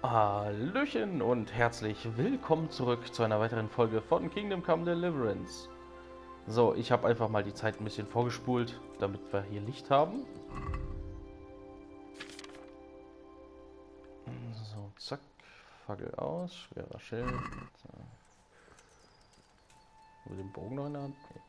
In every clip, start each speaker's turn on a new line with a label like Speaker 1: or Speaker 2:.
Speaker 1: Hallöchen und herzlich willkommen zurück zu einer weiteren Folge von Kingdom Come Deliverance. So, ich habe einfach mal die Zeit ein bisschen vorgespult, damit wir hier Licht haben. So, zack, Fackel aus, schwerer Schild. So. Mit dem Bogen noch in der Hand? Nee.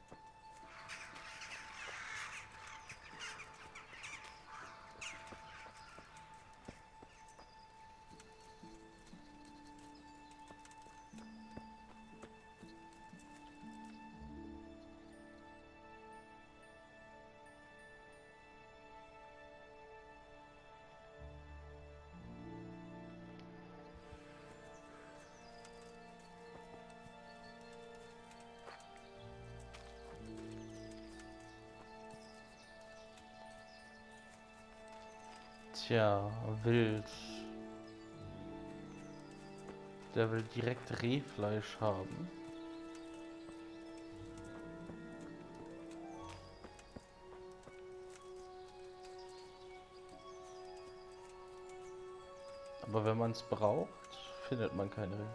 Speaker 1: Tja, wild. Der will direkt Rehfleisch haben. Aber wenn man es braucht, findet man keine Reh.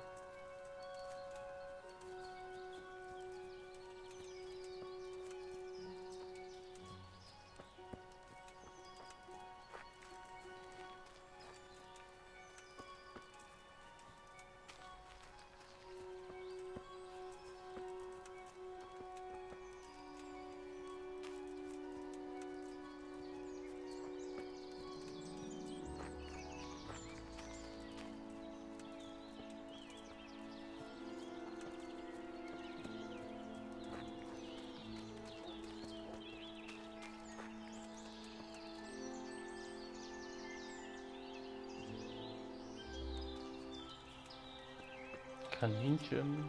Speaker 1: Kaninchen.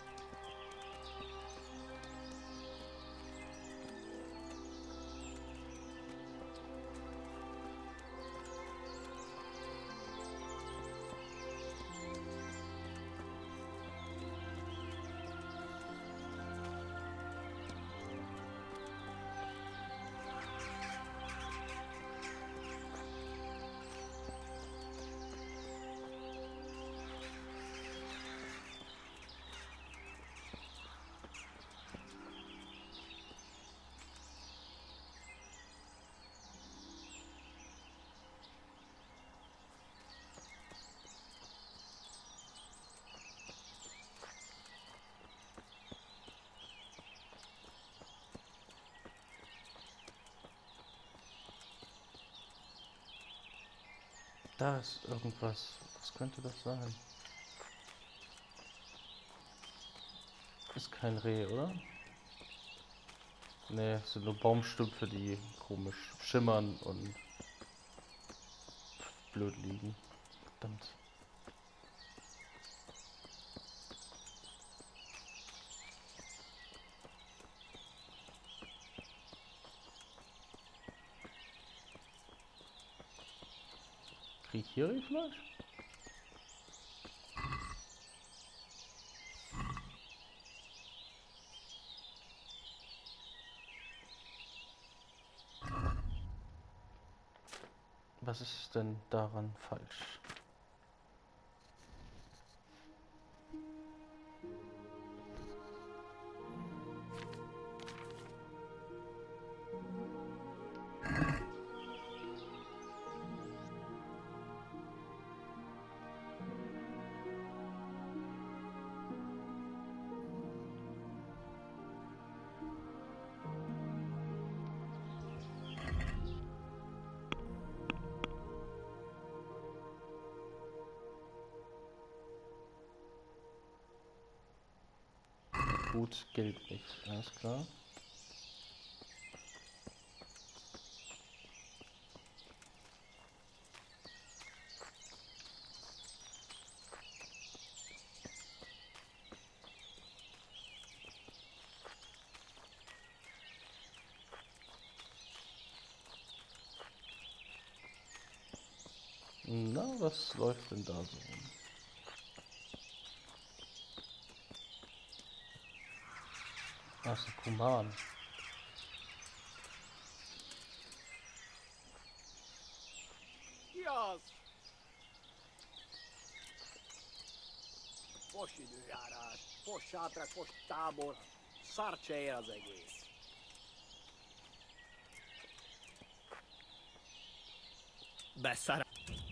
Speaker 1: Da ist irgendwas. Was könnte das sein? Ist kein Reh, oder? Ne, es sind nur Baumstümpfe, die komisch schimmern und blöd liegen. Verdammt. Krieg ich hier Rehfleisch? Was ist denn daran falsch? Gut, gilt nicht. Alles klar. Na, was läuft denn da so rum? Ach so, Kuman.
Speaker 2: Yes. Fos időjárás, fos sátrák, fos tábor, szarcseje az egész. Beszár...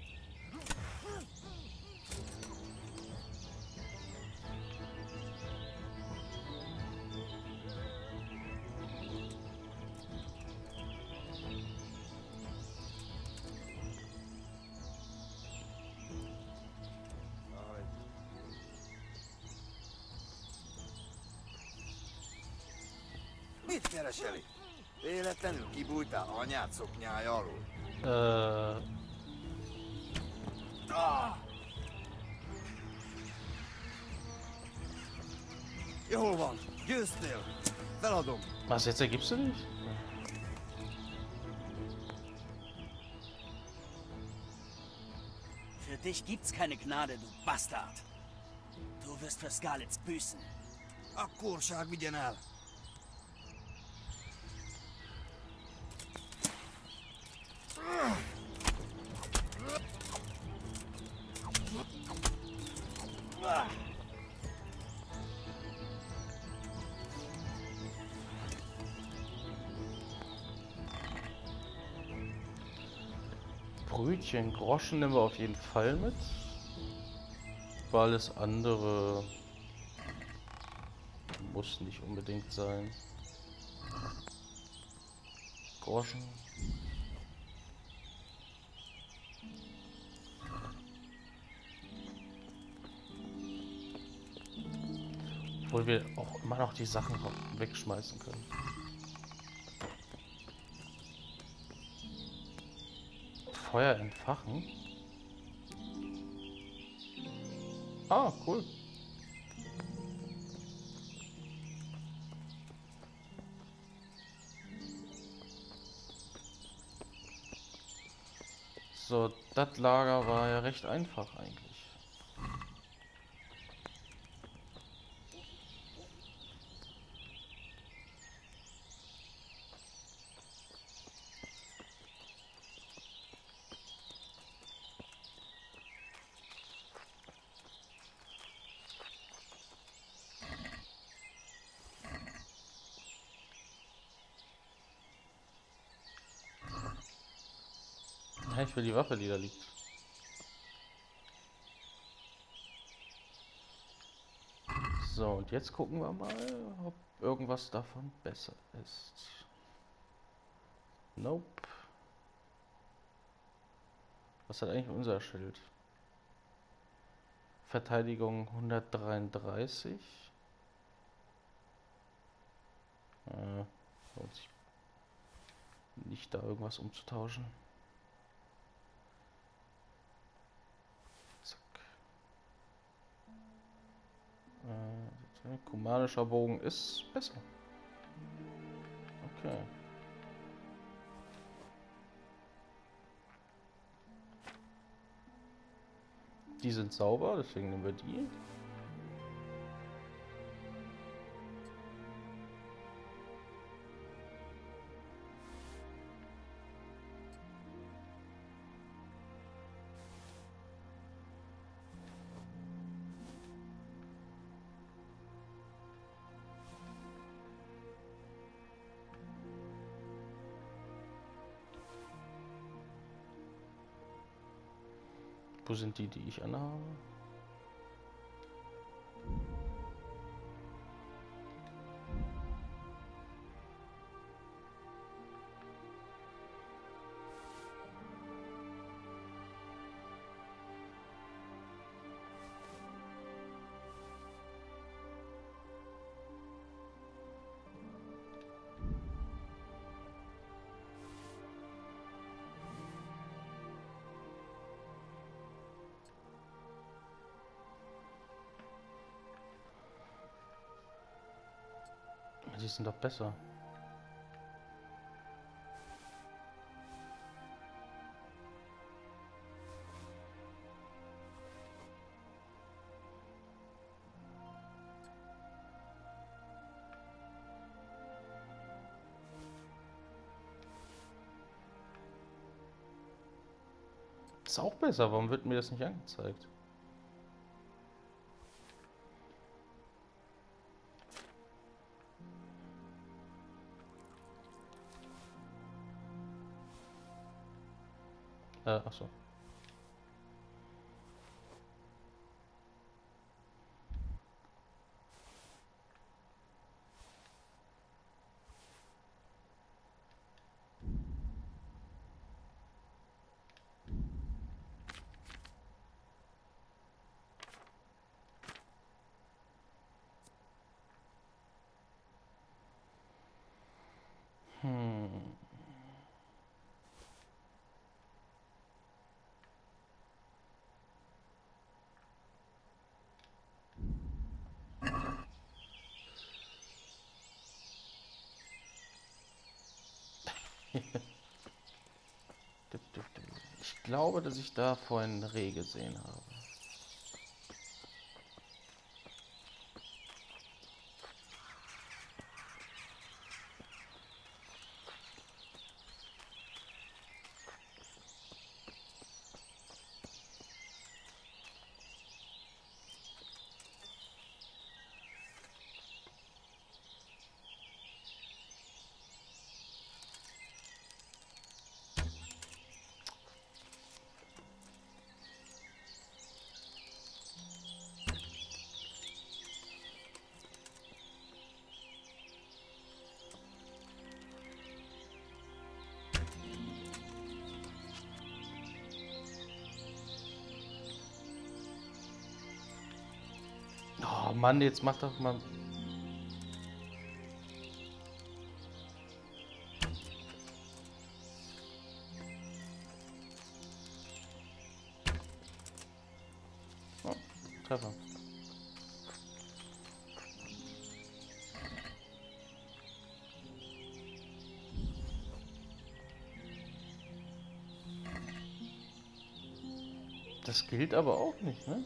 Speaker 3: Mit keresel itt? Véletlenül kibújtál anyád szoknyája alól? Jól van, győztél. Feladom.
Speaker 1: Was, jetzt ergibst du dich?
Speaker 4: Für dich gibt's keine Gnade, du Bastard. Du wirst für Scarlets büßen.
Speaker 3: A korság vigyen el.
Speaker 1: Brötchen, Groschen nehmen wir auf jeden Fall mit. Weil alles andere muss nicht unbedingt sein. Groschen. Obwohl wir auch immer noch die Sachen wegschmeißen können. Feuer entfachen. Ah, cool. So, das Lager war ja recht einfach eigentlich. Ja, ich will die Waffe, die da liegt. So, und jetzt gucken wir mal, ob irgendwas davon besser ist. Nope. Was hat eigentlich unser Schild? Verteidigung 133. Lohnt sich nicht, da irgendwas umzutauschen. Zack. Kumanischer Bogen ist besser. Okay. Die sind sauber, deswegen nehmen wir die. Wo sind die, die ich anhabe? Die sind doch besser. Ist auch besser, warum wird mir das nicht angezeigt? Achso. Ich glaube, dass ich da vorhin ein Reh gesehen habe. Oh Mann, jetzt mach doch mal. Oh, Treffer. Das gilt aber auch nicht, ne?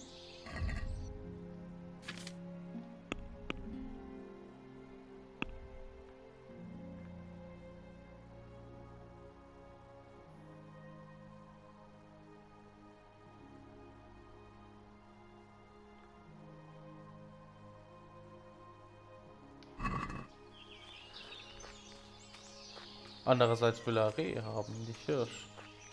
Speaker 1: Andererseits will er Reh haben, nicht Hirsch.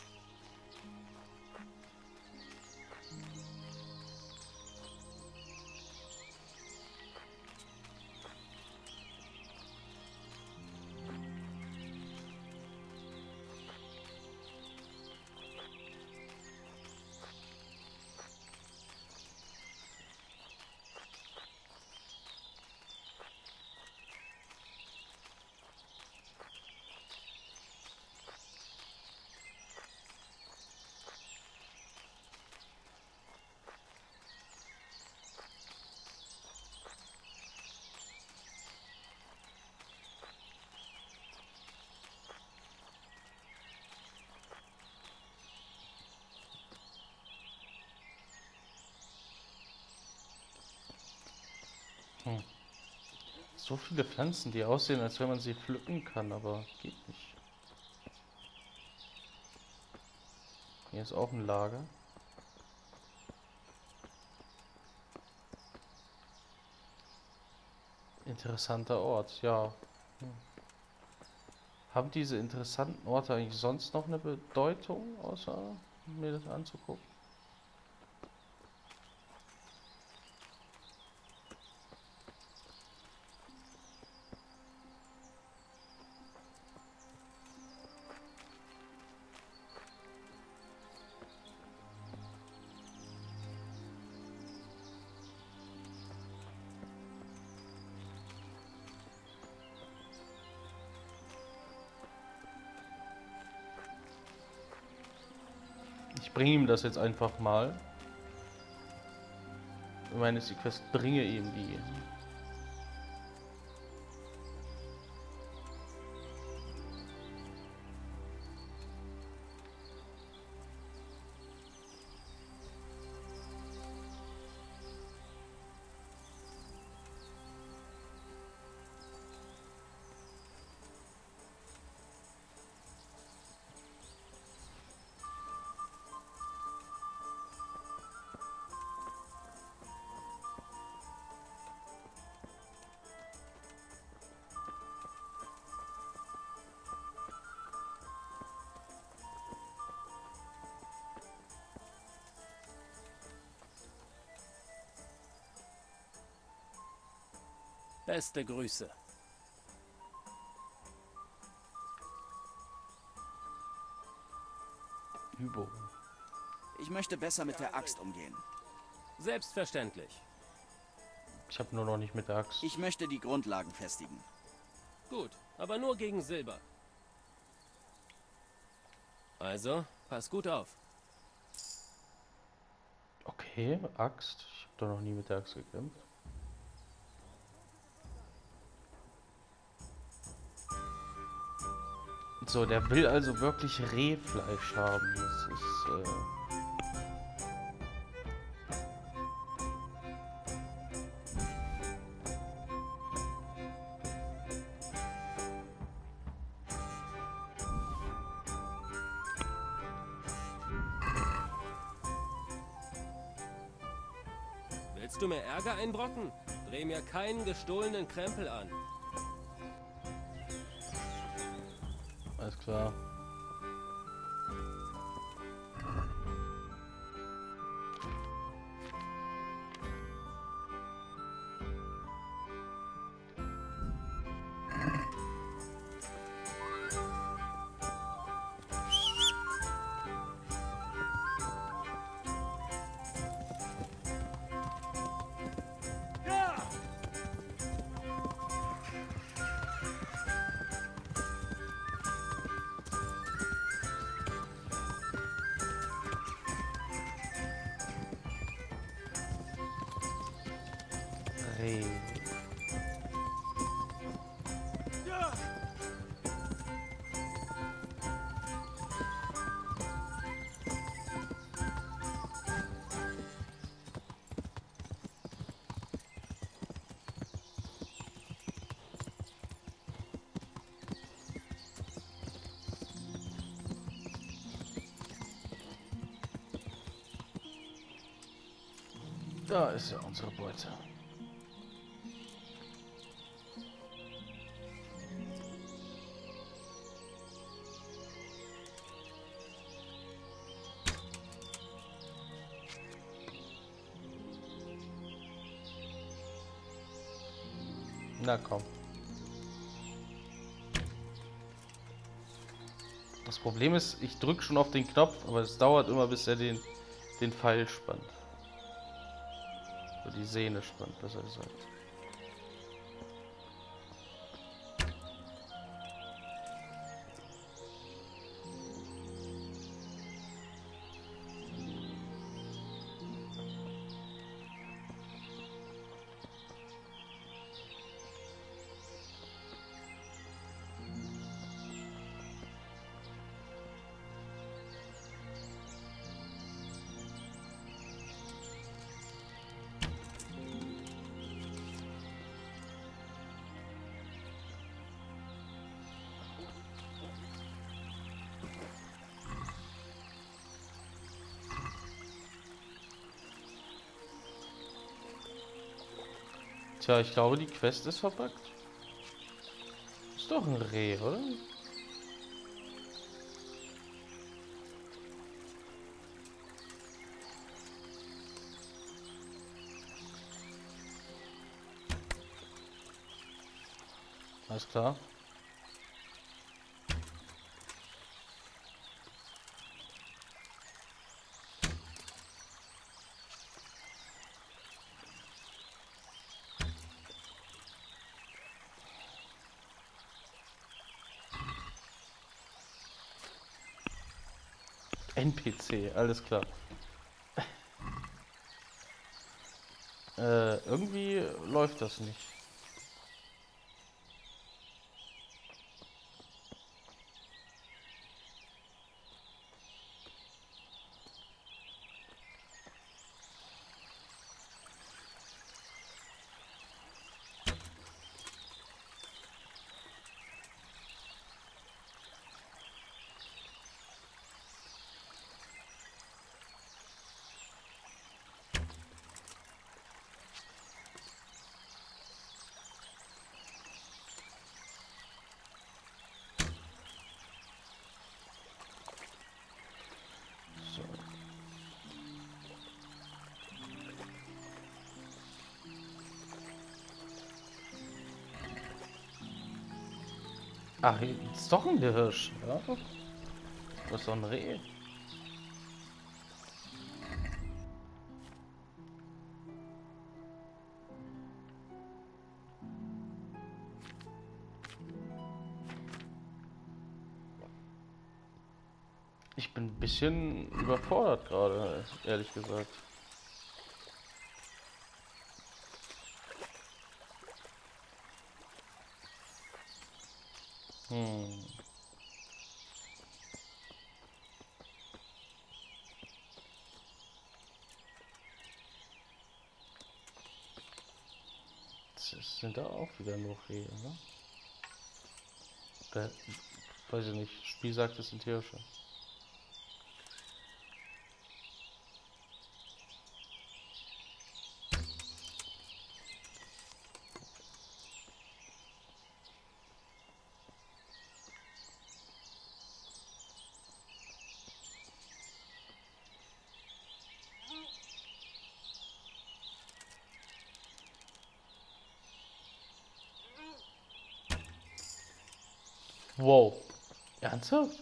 Speaker 1: So viele Pflanzen, die aussehen, als wenn man sie pflücken kann, aber geht nicht. Hier ist auch ein Lager. Interessanter Ort, ja. Haben diese interessanten Orte eigentlich sonst noch eine Bedeutung, außer mir das anzugucken? Ich bringe ihm das jetzt einfach mal. Ich meine, die Quest bringe ihm die.
Speaker 5: Beste Grüße.
Speaker 1: Übung.
Speaker 4: Ich möchte besser mit der Axt umgehen.
Speaker 5: Selbstverständlich.
Speaker 1: Ich habe nur noch nicht mit der Axt.
Speaker 4: Ich möchte die Grundlagen festigen.
Speaker 5: Gut, aber nur gegen Silber. Also, pass gut auf.
Speaker 1: Okay, Axt. Ich habe doch noch nie mit der Axt gekämpft. So, der will also wirklich Rehfleisch haben. Das ist,
Speaker 5: Willst du mir Ärger einbrocken? Dreh mir keinen gestohlenen Krempel an.
Speaker 1: alles klar. Reh. Da ist ja unsere Beute. Na komm. Das Problem ist, ich drücke schon auf den Knopf, aber es dauert immer, bis er den Pfeil spannt. Oder die Sehne spannt, besser gesagt. Tja, ich glaube, die Quest ist verpackt. Ist doch ein Reh, oder? Alles klar. NPC, alles klar. Irgendwie läuft das nicht. Ach, ist doch ein Hirsch. Ja? Das ist doch ein Reh. Ich bin ein bisschen überfordert gerade, ehrlich gesagt. Das sind da auch wieder nur Rehe, ne? Da, weiß ich nicht, Spiel sagt, es sind Hirsche. Wow. Ernsthaft?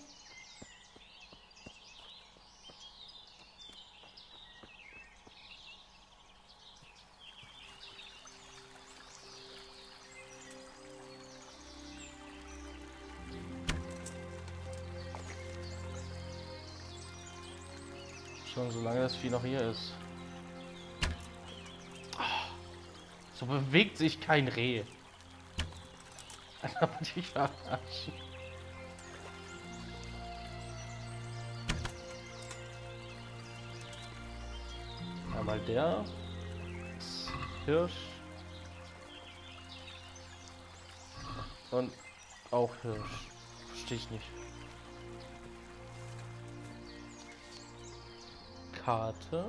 Speaker 1: Schon solange das Vieh noch hier ist. So bewegt sich kein Reh. Aber die verarschen. Einmal der Hirsch und auch Hirsch. Verstehe ich nicht. Karte.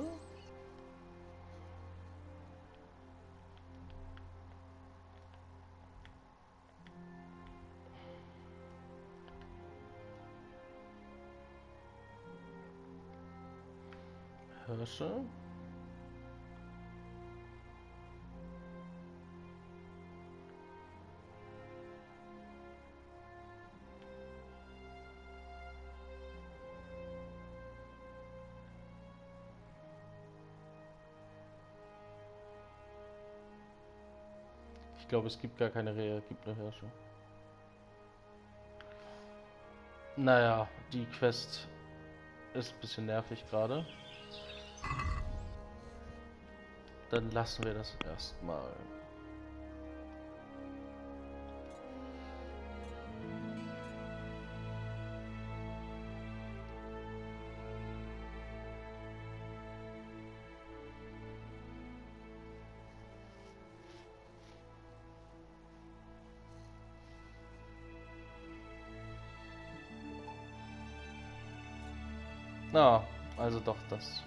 Speaker 1: Hirsche. Ich glaube, es gibt gar keine Rehe, es gibt nur Hirsche. Naja, die Quest ist ein bisschen nervig gerade. Dann lassen wir das erstmal. Na, also doch das.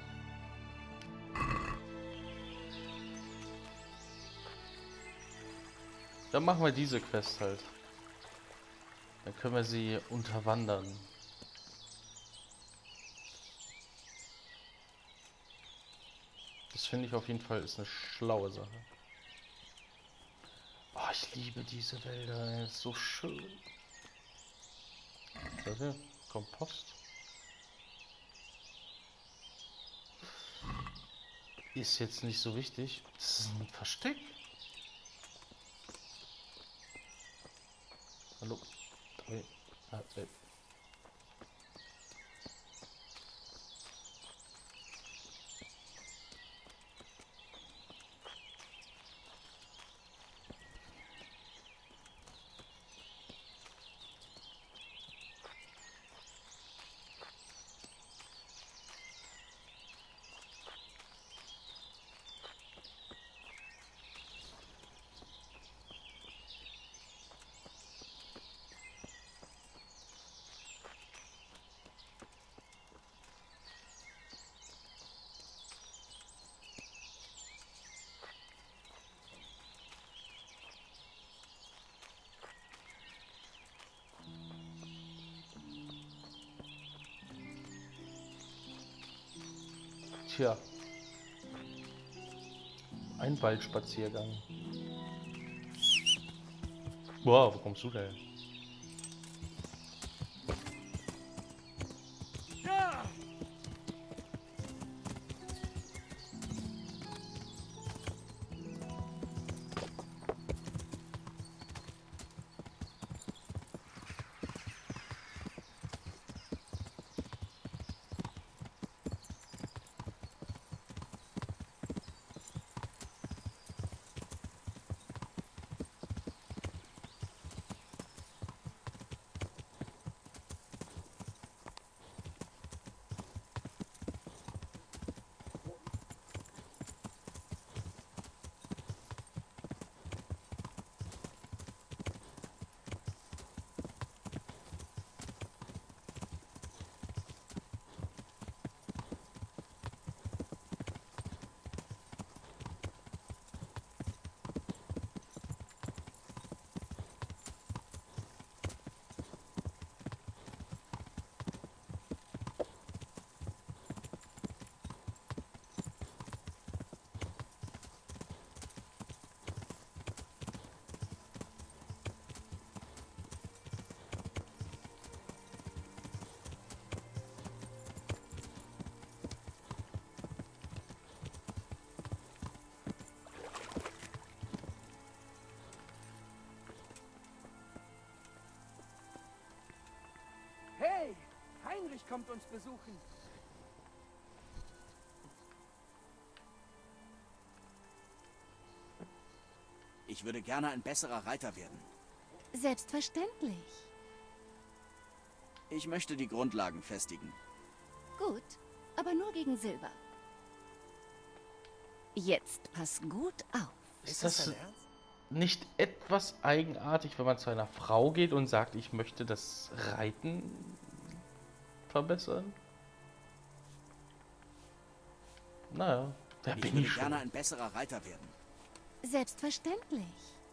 Speaker 1: Dann machen wir diese Quest halt. Dann können wir sie unterwandern. Das finde ich auf jeden Fall ist eine schlaue Sache. Oh, ich liebe diese Wälder, ey. Ist so schön. Was ist das hier? Kompost. Ist jetzt nicht so wichtig. Das ist ein Versteck. Hallo. Tja. Ein Waldspaziergang. Wow, wo kommst du denn?
Speaker 6: kommt uns besuchen.
Speaker 4: Ich würde gerne ein besserer Reiter werden.
Speaker 7: Selbstverständlich.
Speaker 4: Ich möchte die Grundlagen festigen.
Speaker 7: Gut, aber nur gegen Silber. Jetzt pass gut auf.
Speaker 1: Ist das nicht etwas eigenartig, wenn man zu einer Frau geht und sagt, ich möchte das Reiten verbessern? Naja, da
Speaker 4: Ich
Speaker 1: bin
Speaker 4: würde
Speaker 1: ich schon.
Speaker 4: gerne ein besserer Reiter werden.
Speaker 7: Selbstverständlich.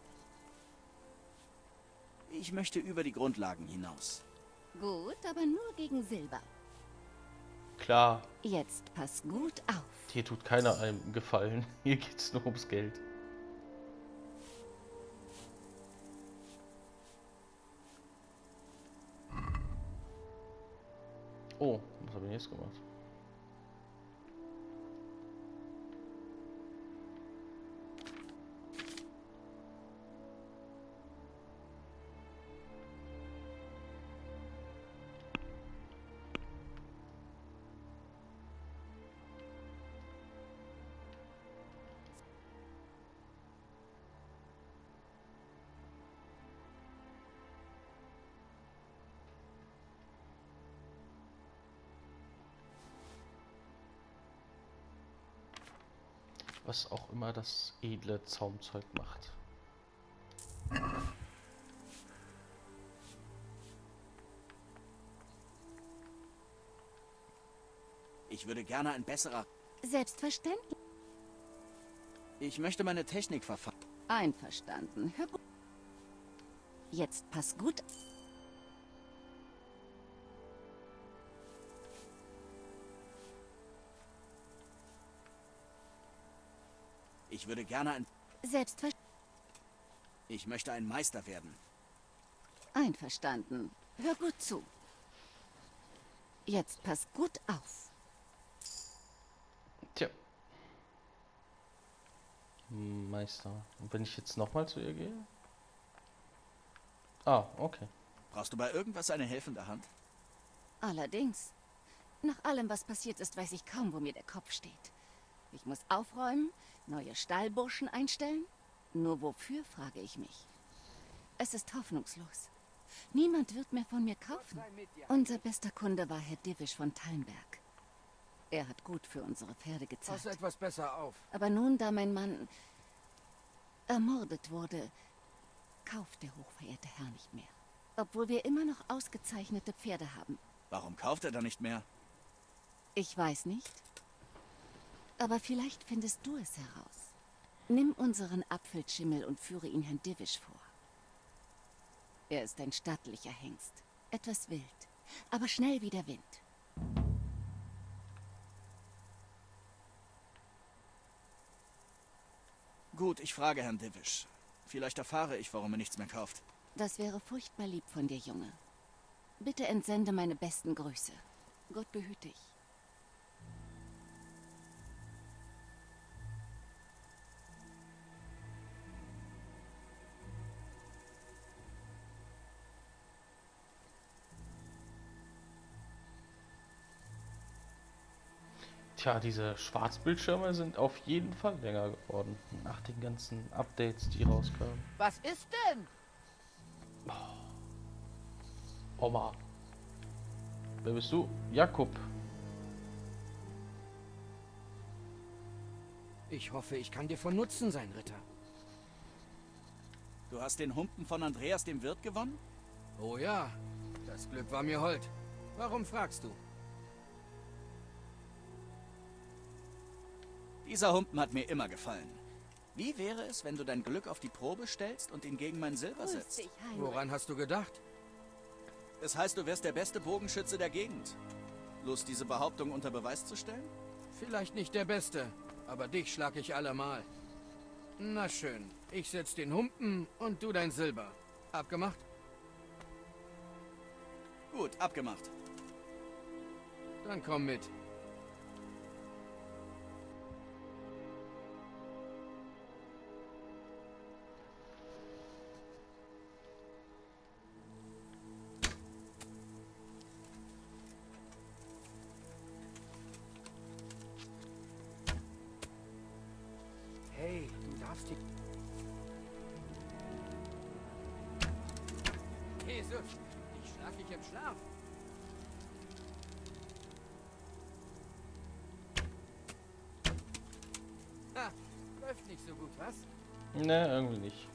Speaker 4: Ich möchte über die Grundlagen hinaus.
Speaker 7: Gut, aber nur gegen Silber.
Speaker 1: Klar,
Speaker 7: Jetzt pass gut auf.
Speaker 1: hier tut keiner einem Gefallen. Hier geht's nur ums Geld. Oh, was habe ich jetzt gemacht? Was auch immer das edle Zaumzeug macht.
Speaker 4: Ich würde gerne ein besserer...
Speaker 7: Selbstverständlich.
Speaker 4: Ich möchte meine Technik verfeinern.
Speaker 7: Einverstanden. Hör gut. Jetzt pass gut.
Speaker 4: Ich würde gerne ein...
Speaker 7: Selbstverständlich.
Speaker 4: Ich möchte ein Meister werden.
Speaker 7: Einverstanden. Hör gut zu. Jetzt pass gut auf.
Speaker 1: Tja. Meister. Und wenn ich jetzt nochmal zu ihr gehe? Ah, okay.
Speaker 4: Brauchst du bei irgendwas eine helfende Hand?
Speaker 7: Allerdings. Nach allem, was passiert ist, weiß ich kaum, wo mir der Kopf steht. Ich muss aufräumen, neue Stallburschen einstellen. Nur wofür, frage ich mich. Es ist hoffnungslos. Niemand wird mehr von mir kaufen. Unser bester Kunde war Herr Divisch von Tallenberg. Er hat gut für unsere Pferde
Speaker 6: Pass
Speaker 7: gezahlt.
Speaker 6: etwas besser auf.
Speaker 7: Aber nun, da mein Mann ermordet wurde, kauft der hochverehrte Herr nicht mehr. Obwohl wir immer noch ausgezeichnete Pferde haben.
Speaker 4: Warum kauft er dann nicht mehr?
Speaker 7: Ich weiß nicht. Aber vielleicht findest du es heraus. Nimm unseren Apfelschimmel und führe ihn Herrn Divisch vor. Er ist ein stattlicher Hengst. Etwas wild, aber schnell wie der Wind.
Speaker 4: Gut, ich frage Herrn Divisch. Vielleicht erfahre ich, warum er nichts mehr kauft.
Speaker 7: Das wäre furchtbar lieb von dir, Junge. Bitte entsende meine besten Grüße. Gott behüte dich.
Speaker 1: Tja, diese Schwarzbildschirme sind auf jeden Fall länger geworden. Nach den ganzen Updates, die rauskamen.
Speaker 6: Was ist denn?
Speaker 1: Oma. Wer bist du? Jakob.
Speaker 6: Ich hoffe, ich kann dir von Nutzen sein, Ritter.
Speaker 4: Du hast den Humpen von Andreas dem Wirt gewonnen?
Speaker 6: Oh ja, das Glück war mir hold. Warum fragst du?
Speaker 4: Dieser Humpen hat mir immer gefallen. Wie wäre es, wenn du dein Glück auf die Probe stellst und ihn gegen mein Silber
Speaker 7: Grüß
Speaker 4: setzt?
Speaker 7: dich, Heinrich.
Speaker 6: Woran hast du gedacht?
Speaker 4: Das heißt, du wärst der beste Bogenschütze der Gegend. Lust, diese Behauptung unter Beweis zu stellen?
Speaker 6: Vielleicht nicht der Beste, aber dich schlag ich allemal. Na schön, ich setz den Humpen und du dein Silber. Abgemacht?
Speaker 4: Gut, abgemacht.
Speaker 6: Dann komm mit. darfst die... Jesus, ich schlag dich im Schlaf. Ha, läuft nicht so gut, was?
Speaker 1: Ne, irgendwie nicht.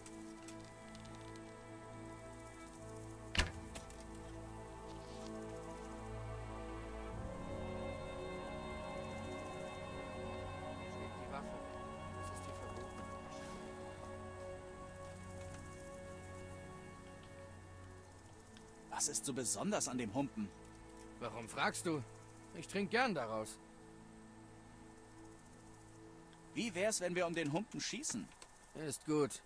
Speaker 6: Steck die Waffe weg. Das ist dir verboten.
Speaker 4: Was ist so besonders an dem Humpen?
Speaker 6: Warum fragst du? Ich trinke gern daraus.
Speaker 4: Wie wär's, wenn wir um den Humpen schießen?
Speaker 6: Ist gut.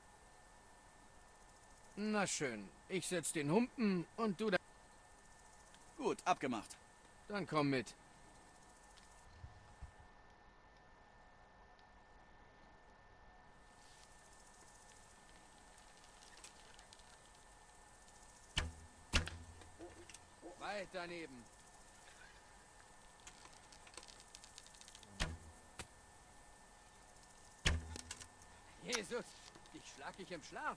Speaker 6: Na schön, ich setz den Humpen und du dann...
Speaker 4: Gut, abgemacht.
Speaker 6: Dann komm mit. Weit daneben. Jesus, ich schlag dich im Schlaf.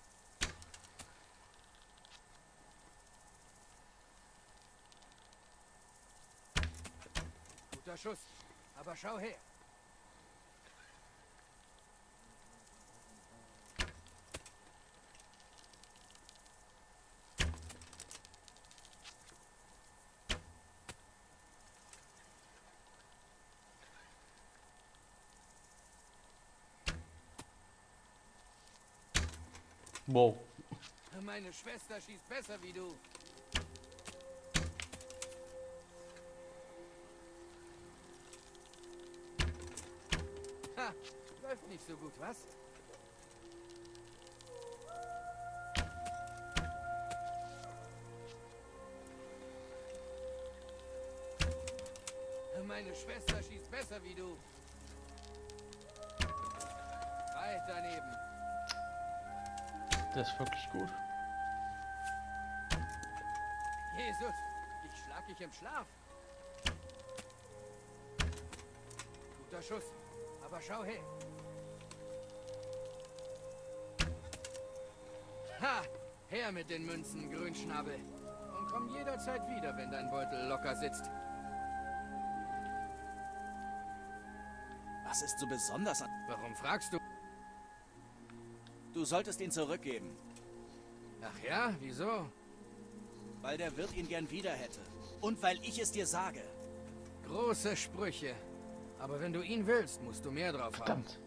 Speaker 6: Guter Schuss, aber schau her.
Speaker 1: Wow.
Speaker 6: Meine Schwester schießt besser wie du. Ha, läuft nicht so gut, was? Meine Schwester schießt besser wie du. Weit daneben.
Speaker 1: Das ist wirklich gut.
Speaker 6: Jesus, ich schlag dich im Schlaf. Guter Schuss, aber schau her. Ha! Her mit den Münzen, Grünschnabel. Und komm jederzeit wieder, wenn dein Beutel locker sitzt.
Speaker 4: Was ist so besonders an...
Speaker 6: Warum fragst du?
Speaker 4: Du solltest ihn zurückgeben,
Speaker 6: Ach ja, wieso?
Speaker 4: weil der Wirt ihn gern wieder hätte. Und weil ich es dir sage.
Speaker 6: Große Sprüche. Aber wenn du ihn willst, musst du mehr drauf haben.
Speaker 1: Verdammt.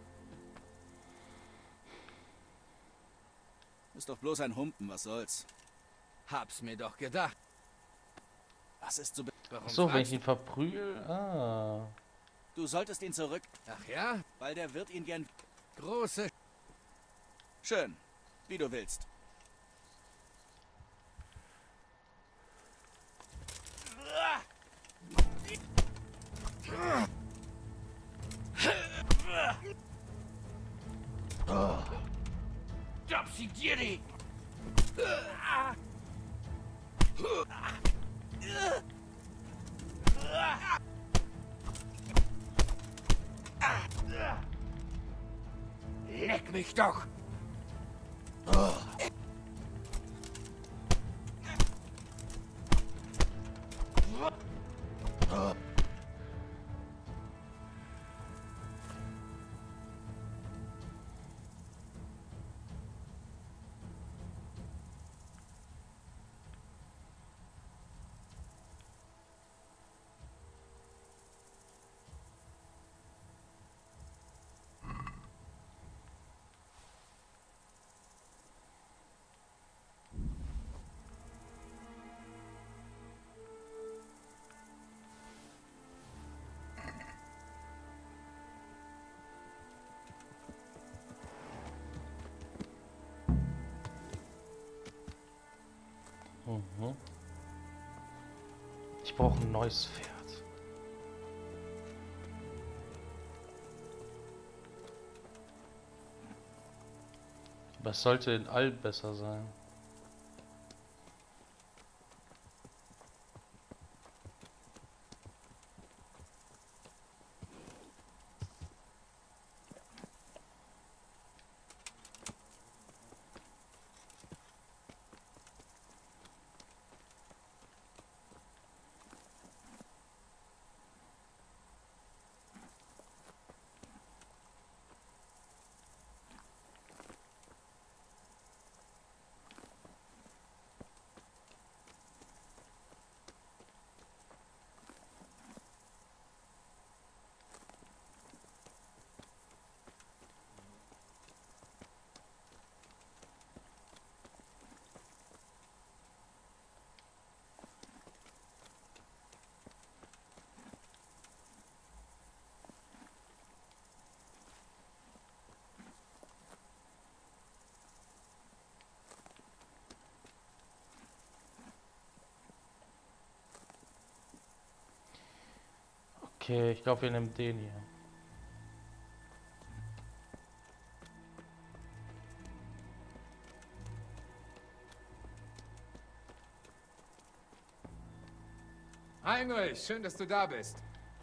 Speaker 4: Ist doch bloß ein Humpen, was soll's.
Speaker 6: Hab's mir doch gedacht.
Speaker 4: Was ist so...
Speaker 6: Warum
Speaker 1: So, wenn ich
Speaker 6: fragst
Speaker 1: ihn verprügel. Ah.
Speaker 4: Du solltest ihn zurück,
Speaker 6: du? Ach ja,
Speaker 4: weil der Wirt ihn gern...
Speaker 6: große...
Speaker 4: Schön, wie du willst.
Speaker 6: Dopsidieri! Leck mich doch!
Speaker 1: Mhm. Ich brauche ein neues Pferd. Was sollte in all besser sein? Okay, ich glaube, wir nehmen den hier.
Speaker 8: Heinrich, schön, dass du da bist.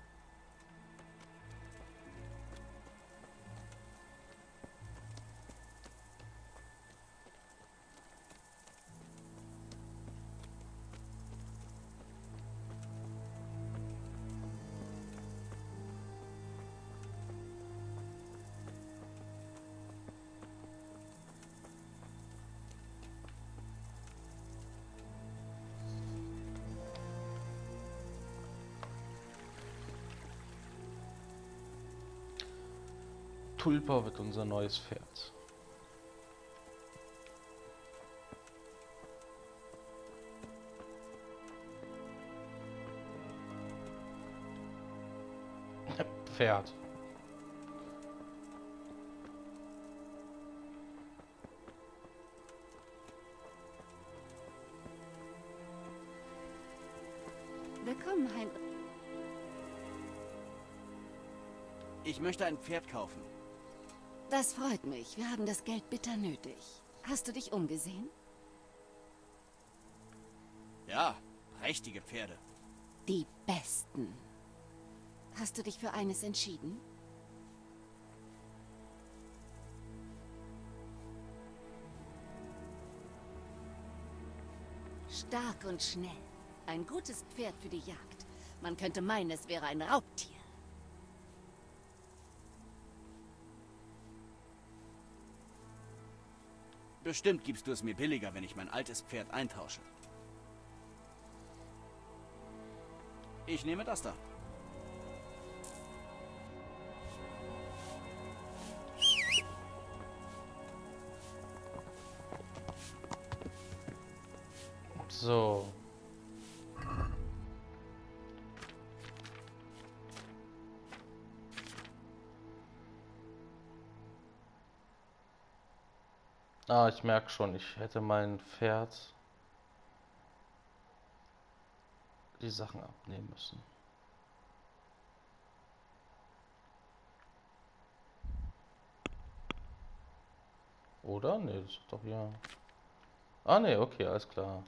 Speaker 1: Tulpa wird unser neues Pferd. Pferd.
Speaker 7: Willkommen, Heinrich.
Speaker 4: Ich möchte ein Pferd kaufen.
Speaker 7: Das freut mich. Wir haben das Geld bitter nötig. Hast du dich umgesehen?
Speaker 4: Ja, prächtige Pferde.
Speaker 7: Die besten. Hast du dich für eines entschieden? Stark und schnell. Ein gutes Pferd für die Jagd. Man könnte meinen, es wäre ein Raubtier.
Speaker 4: Bestimmt gibst du es mir billiger, wenn ich mein altes Pferd eintausche. Ich nehme das da.
Speaker 1: So. Ah, ich merke schon, ich hätte mein Pferd die Sachen abnehmen müssen. Oder? Nee, das ist doch ja. Ah, nee, okay, alles klar.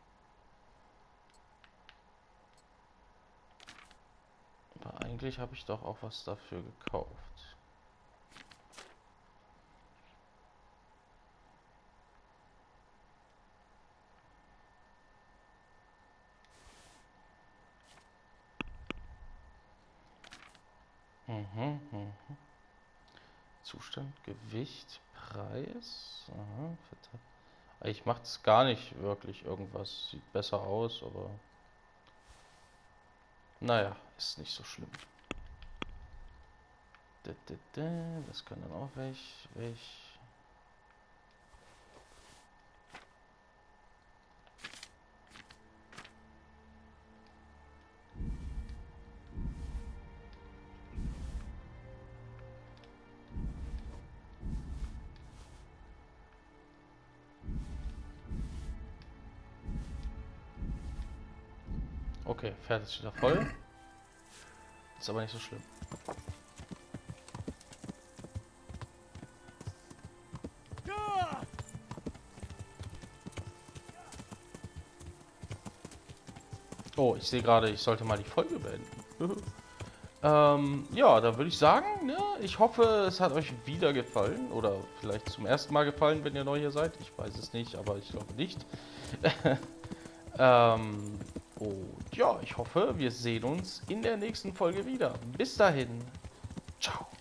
Speaker 1: Aber eigentlich habe ich doch auch was dafür gekauft. Zustand, Gewicht, Preis. Aha, ich mache es gar nicht wirklich irgendwas. Sieht besser aus, aber naja, ist nicht so schlimm. Das kann dann auch weg. Okay, Pferd ist wieder voll. Ist aber nicht so schlimm. Oh, ich sehe gerade, ich sollte mal die Folge beenden. Ja, da würde ich sagen, ne, ich hoffe, es hat euch wieder gefallen. Oder vielleicht zum ersten Mal gefallen, wenn ihr neu hier seid. Ich weiß es nicht, aber ich glaube nicht. Und ja, ich hoffe, wir sehen uns in der nächsten Folge wieder. Bis dahin. Ciao.